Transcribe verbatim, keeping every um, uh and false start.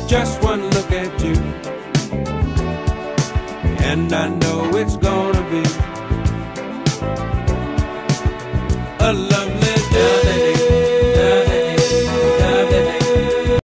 just one look at you, and I know it's gonna be a love